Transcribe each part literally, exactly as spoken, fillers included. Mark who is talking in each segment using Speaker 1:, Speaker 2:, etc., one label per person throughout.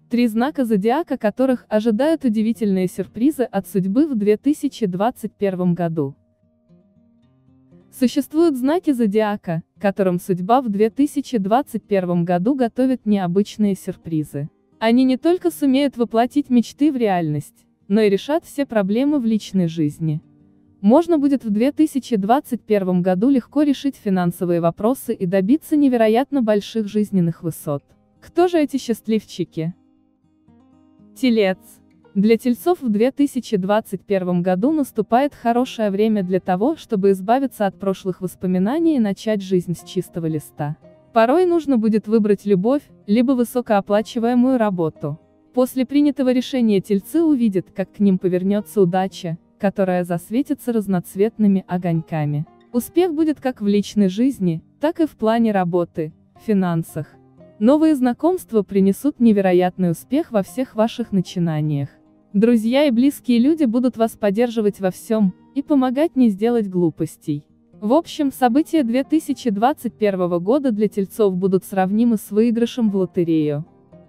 Speaker 1: Три знака зодиака, которых ожидают удивительные сюрпризы от судьбы в две тысячи двадцать первом году. Существуют знаки зодиака, которым судьба в две тысячи двадцать первом году готовит необычные сюрпризы. Они не только сумеют воплотить мечты в реальность, но и решат все проблемы в личной жизни. Можно будет в две тысячи двадцать первом году легко решить финансовые вопросы и добиться невероятно больших жизненных высот. Кто же эти счастливчики? Телец. Для тельцов в две тысячи двадцать первом году наступает хорошее время для того, чтобы избавиться от прошлых воспоминаний и начать жизнь с чистого листа. Порой нужно будет выбрать любовь, либо высокооплачиваемую работу. После принятого решения тельцы увидят, как к ним повернется удача, которая засветится разноцветными огоньками. Успех будет как в личной жизни, так и в плане работы, финансах. Новые знакомства принесут невероятный успех во всех ваших начинаниях. Друзья и близкие люди будут вас поддерживать во всем, и помогать не сделать глупостей. В общем, события две тысячи двадцать первого года для тельцов будут сравнимы с выигрышем в лотерею.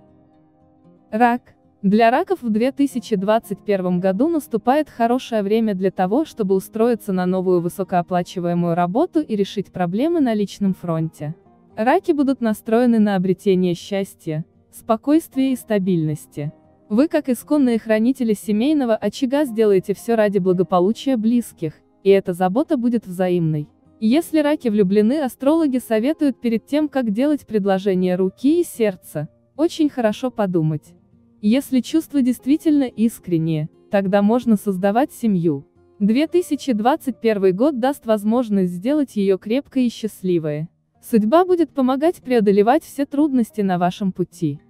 Speaker 1: Рак. Для раков в две тысячи двадцать первом году наступает хорошее время для того, чтобы устроиться на новую высокооплачиваемую работу и решить проблемы на личном фронте. Раки будут настроены на обретение счастья, спокойствия и стабильности. Вы, как исконные хранители семейного очага, сделаете все ради благополучия близких, и эта забота будет взаимной. Если раки влюблены, астрологи советуют перед тем, как делать предложение руки и сердца, очень хорошо подумать. Если чувства действительно искренние, тогда можно создавать семью. две тысячи двадцать первый год даст возможность сделать ее крепкой и счастливой. Судьба будет помогать преодолевать все трудности на вашем пути.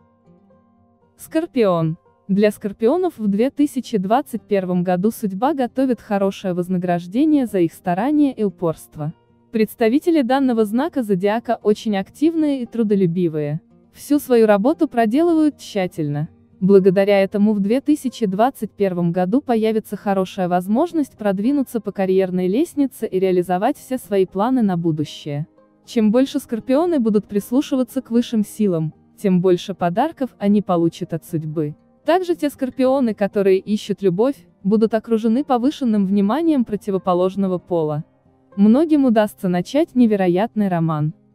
Speaker 1: Скорпион. Для скорпионов в две тысячи двадцать первом году судьба готовит хорошее вознаграждение за их старания и упорство. Представители данного знака зодиака очень активные и трудолюбивые. Всю свою работу проделывают тщательно. Благодаря этому в две тысячи двадцать первом году появится хорошая возможность продвинуться по карьерной лестнице и реализовать все свои планы на будущее. Чем больше скорпионы будут прислушиваться к высшим силам, тем больше подарков они получат от судьбы. Также те скорпионы, которые ищут любовь, будут окружены повышенным вниманием противоположного пола. Многим удастся начать невероятный роман.